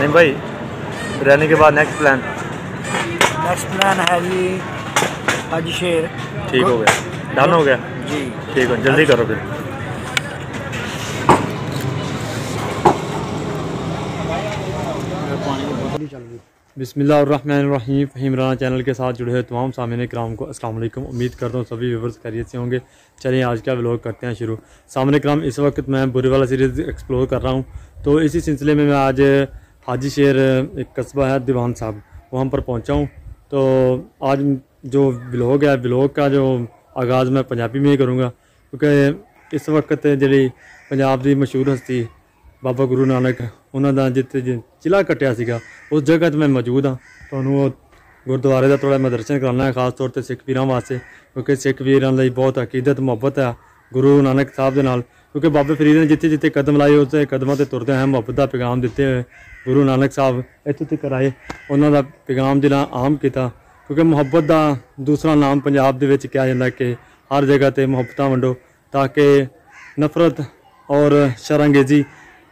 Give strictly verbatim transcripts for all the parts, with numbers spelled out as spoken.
फहीम भाई, रहने के बाद नेक्स्ट प्लान नेक्स्ट प्लान है जी हाजी शेर। ठीक हो गया, डन हो गया जी। ठीक है, जल्दी करो फिर। बिस्मिल्लाहिर्रहमानिर्रहीम। फहीम राना चैनल के साथ जुड़े हुए तमाम सामने कराम को अस्सलाम वालेकुम। उम्मीद करता हूँ सभी व्यूवर्स खैरियत से होंगे। चलिए आज का व्लॉग करते हैं शुरू। सामने कराम, इस वक्त मैं बुरेवाला सीरीज़ एक्सप्लोर कर रहा हूँ, तो इसी सिलसिले में मैं आज हाजी शेर एक कस्बा है दीवान साहब, वहाँ पर पहुँचा हूँ। तो आज जो व्लॉग है, व्लॉग का जो आगाज़ मैं पंजाबी में ही करूँगा, क्योंकि इस वक्त जी पंजाब की मशहूर हस्ती बाबा गुरु नानक उन्हों का जिते चिला कट्टिया सीगा उस जगह मैं मौजूद हाँ। तो गुरुद्वारे का थोड़ा मैं दर्शन कराना है, खास तौर पर सिख वीरों वास्ते, क्योंकि सिख वीरों की बहुत अकीदत मुहब्बत है गुरु नानक साहब के नाल। क्योंकि बाबे फरीद ने जिते जिते कदम लाए उस कदमों से तुरदे हैं मुहब्बत का पैगाम दिते हुए गुरु नानक साहब इतों तक आए, उन्होंने पैगाम जिला आम किया। क्योंकि मुहब्बत का दूसरा नाम पंजाब के कहा जाता कि हर जगह पर मुहब्बत वंडो, ताकि नफरत और शरांगेजी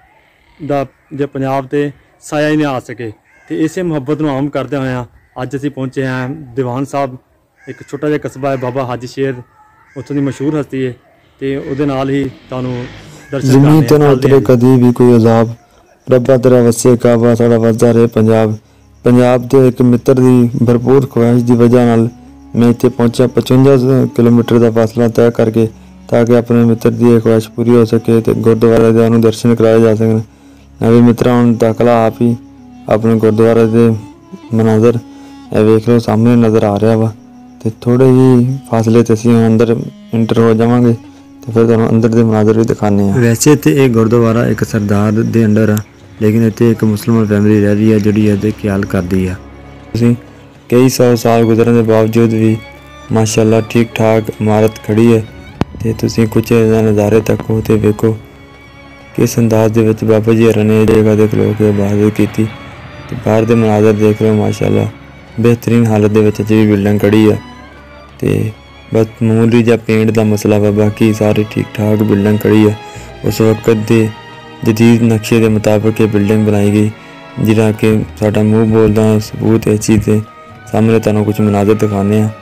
ਦਾ ਜੇ ਪੰਜਾਬ ਤੇ ਸਾਇਆ ਹੀ ਨਹੀਂ ਆ ਸਕੇ। ਤੇ ਇਸੇ ਮੁਹੱਬਤ ਨੂੰ ਆਮ ਕਰਦੇ ਹੋਏ ਅੱਜ ਅਸੀਂ ਪਹੁੰਚੇ ਹਾਂ ਦੀਵਾਨ ਸਾਹਿਬ, ਇੱਕ ਛੋਟਾ ਜਿਹਾ ਕਸਬਾ ਹੈ ਬਾਬਾ ਹਾਜੀ ਸ਼ੇਰ, ਉੱਥੋਂ ਦੀ ਮਸ਼ਹੂਰ ਹਸਤੀ ਹੈ। ਤੇ ਉਹਦੇ ਨਾਲ ਹੀ ਤੁਹਾਨੂੰ ਦਰਸ਼ਨ ਕਰਾਣੇ ਜ਼ਮੀਨ ਤੇ ਨਾ ਉਤਰੇ ਕਦੀ ਵੀ ਕੋਈ ਅਜ਼ਾਬ, ਰੱਬਾ ਤੇਰਾ ਵਸੇ ਕਾਬਾ ਸਾਡਾ ਵਸਦਾ ਰਹੇ ਪੰਜਾਬ। ਪੰਜਾਬ ਦੇ ਇੱਕ ਮਿੱਤਰ ਦੀ ਭਰਪੂਰ ਖਵਾਇਸ਼ ਦੀ ਵਜ੍ਹਾ ਨਾਲ ਮੈਂ ਇੱਥੇ ਪਹੁੰਚਿਆ ਪਚਵੰਜਾ ਕਿਲੋਮੀਟਰ ਦਾ ਫਾਸਲਾ ਤੈਅ ਕਰਕੇ, ਤਾਂ ਕਿ ਆਪਣੇ ਮਿੱਤਰ ਦੀ ਇਹ ਖਵਾਇਸ਼ ਪੂਰੀ ਹੋ ਸਕੇ ਤੇ ਗੁਰਦੁਆਰੇ ਦੇ ਨੂੰ ਦਰਸ਼ਨ ਕਰਾਏ ਜਾ ਸਕਣ। नवे मित्रों दाखला आप ही अपने गुरुद्वारे के मनाजर वेख लो, सामने नज़र आ रहा वा। तो थोड़े ही फासले ते असीं अंदर इंटर हो जावांगे तो फिर तुहानूं अंदर के मनाजर भी दिखाने हैं। वैसे तो यह गुरुद्वारा एक सरदार के अंडर है, लेकिन इत्थे एक मुसलमान फैमिली रह रही है जिहड़ी इहदा ख्याल करती है। तुसीं कई सौ साल गुजरन के बावजूद भी माशाअल्लाह ठीक ठाक इमारत खड़ी है। तो तुसीं कुछ नज़ारे तको तो वेखो किस अंदाज दे विच बाबा जी हरां ने जगह दे खलो के इबादत की। बाहर दे मनाजर देख लो, माशाअल्लाह बेहतरीन हालत दे विच जी बिल्डिंग खड़ी है। तो बस मामूली जिहा पेंट दा मसला वा, बाकी सारी ठीक ठाक बिल्डिंग खड़ी है। उस वक्त दे जदीद नक्शे के मुताबिक ये बिल्डिंग बनाई गई, जिहड़ा कि साडा मूँह बोलदा सबूत इस चीज़ के सामने तुहानूं कुछ मनाजर दिखाने हैं।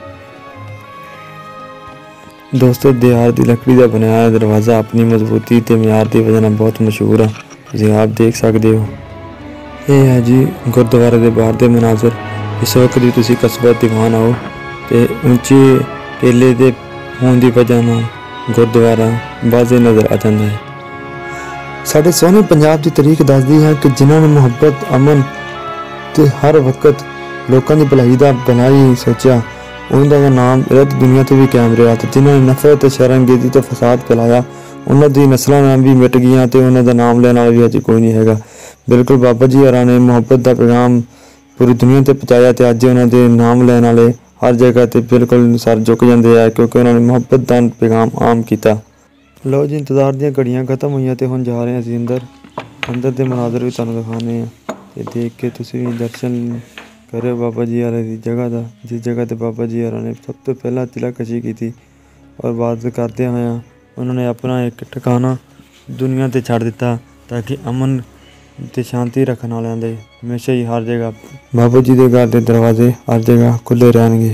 दोस्तों दिहार की लकड़ी का बनाया दरवाज़ा अपनी मजबूती ते म्यार की वजह बहुत मशहूर है, तुसीं आप देख सकते हो। ये है जी गुरुद्वारे के बाहर के मनाजर। इस वक्त भी तुसीं कस्बा दीवान आओ तो ऊंचे टेले के होने की वजह नाल गुरुद्वारा वाज़े नज़र आ जाता है। साढ़े सोहने पंजाब की तारीख दसदी है कि जिन्होंने मुहब्बत अमन ते हर वक्त लोगों की भलाई का बनाई सोचा, उन्होंने नाम रद दुनिया तो भी कायम रहा। तो जिन्होंने नफरत शरांगेजी तो फसाद फैलाया, उन्होंने नस्लों नाम भी मिट गई तो उन्होंने नाम लेने वाला भी अज कोई नहीं है। बिल्कुल बाबा जी हरां ने मुहब्बत का पैगाम पूरी दुनिया से पहुँचाया। तो अज उन्होंने नाम लेने वाले हर जगह पर बिल्कुल सर झुक जाते हैं, क्योंकि उन्होंने मुहब्बत का पैगाम आम किया। लो जी इंतजार दी घड़ियाँ खत्म हुई तो हम जा रहे हैं असीं अंदर अंदर के मनाजर भी तुहानूं दिखाने हैं। तो देख के तुसीं भी दर्शन करे बाबा जी हरा की जगह का, जिस जगह पर बाबा जी हरा ने सब तो पहला तिलाकशी की थी। और बात करते हुए उन्होंने अपना एक ठिकाना दुनिया से छड़ दिता, ताकि अमन ते शांति रखने वालों के हमेशा ही हर जगह बाबा जी के घर के दरवाजे हर जगह खुले रहेंगे।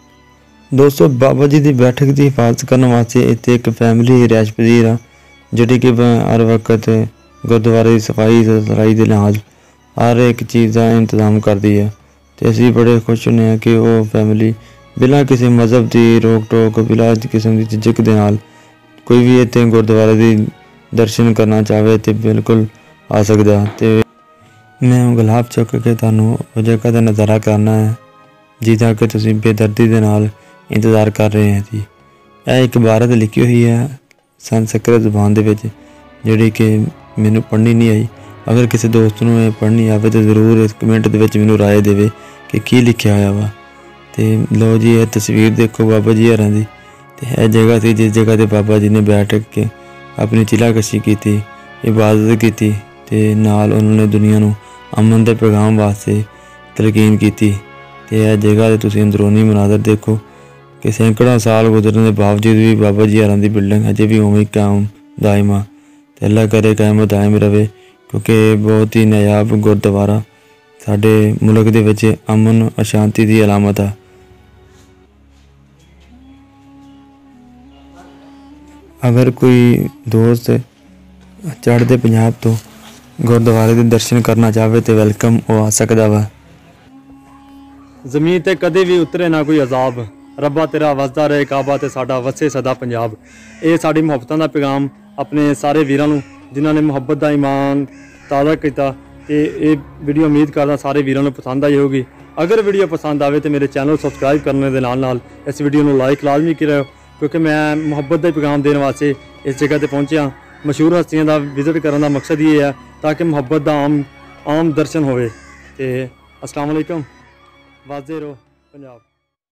दोस्तों बाबा जी की बैठक की हिफाजत करने वास्ते इतने एक फैमिली रिहायश पजीर है, जी कि हर वक्त गुरुद्वारे की सफाई सफाई के लिहाज हर एक चीज़ का इंतजाम करती है। तो असीं बड़े खुश होने हैं कि वो फैमिली बिना किसी मजहब की रोक टोक, बिना किस्म की झिझक के नाल कोई भी इतने गुरुद्वारे की दर्शन करना चाहे तो बिल्कुल आ सकता। तो मैं गुलाब चुक के तुहानूं उस जगह का नज़ारा करना है जिसका कि तुसीं बेदर्दी के नाल इंतज़ार कर रहे हैं जी। यह एक इबारत लिखी हुई है संस्कृत जबान दे विच, जिहड़ी कि मैनूं पढ़नी नहीं आई। अगर किसी दोस्त नूं ये पढ़नी आवे तो जरूर इस कमेंट दे विच मैनूं राय देवे कि की लिखिया होया वा। तो लो जी ये तस्वीर देखो बाबा जी हरां दी। तो यह जगह थी जिस जगह ते बाबा जी ने बैठ के अपनी चिलाकशी की, इबादत की, ते नाल उन्होंने दुनिया नूं अमन के पैगाम वास्ते तलकीन की। तो यह जगह तुसीं अंदरूनी मनाजर देखो कि सैकड़ों साल गुजरने के बावजूद भी बाबा जी हरां दी बिल्डिंग अजे भी उवें कायम दायम आ। तो अल्लाह करे कायम दायम रहे, क्योंकि बहुत ही नायाब गुरुद्वारा ਸਾਡੇ ਮੁਲਕ ਦੇ ਵਿੱਚ ਅਮਨ ਅਸ਼ਾਂਤੀ ਦੀ ਅਲਾਮਤ ਹੈ। अगर कोई दोस्त चढ़ते पंजाब तो गुरुद्वारे के दर्शन करना चाहे तो वेलकम वो आ सकता वा। ਜ਼ਮੀਨ ਤੇ ਕਦੇ ਵੀ ਉਤਰੇ ਨਾ ਕੋਈ ਅਜ਼ਾਬ, ਰੱਬਾ ਤੇਰਾ ਵਸਦਾ ਰਹੇ ਕਾਬਾ ਤੇ ਸਾਡਾ ਵਸੇ ਸਦਾ ਪੰਜਾਬ। ਇਹ ਸਾਡੀ ਮੁਹੱਬਤਾਂ ਦਾ ਪੈਗਾਮ ਆਪਣੇ ਸਾਰੇ ਵੀਰਾਂ ਨੂੰ ਜਿਨ੍ਹਾਂ ਨੇ ਮੁਹੱਬਤ ਦਾ ਈਮਾਨ ਤਾਜ਼ਾ ਕੀਤਾ। ਤੇ ਇਹ ਵੀਡੀਓ ਉਮੀਦ ਕਰਦਾ ਸਾਰੇ ਵੀਰਾਂ ਨੂੰ ਪਸੰਦ ਆਈ ਹੋਊਗੀ। ਅਗਰ ਵੀਡੀਓ ਪਸੰਦ ਆਵੇ ਤੇ ਮੇਰੇ ਚੈਨਲ ਨੂੰ ਸਬਸਕ੍ਰਾਈਬ ਕਰਨ ਦੇ ਨਾਲ ਨਾਲ ਇਸ ਵੀਡੀਓ ਨੂੰ ਲਾਈਕ ਲਾਜ਼ਮੀ ਕਰਿਓ, क्योंकि मैं मुहब्बत का पैगाम देने वास्ते इस जगह पर पहुँचा। मशहूर हस्तियों का विजिट करने का मकसद ये है ताकि मुहब्बत का आम आम दर्शन होवे। ते अस्सलाम वालेकुम, वाज़े रहो पंजाब।